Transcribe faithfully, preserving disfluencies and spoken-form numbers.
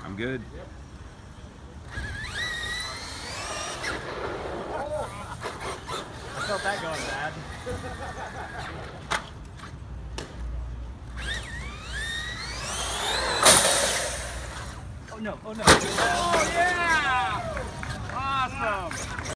I'm good. I felt that going bad. Oh no, oh no. Oh yeah! Awesome!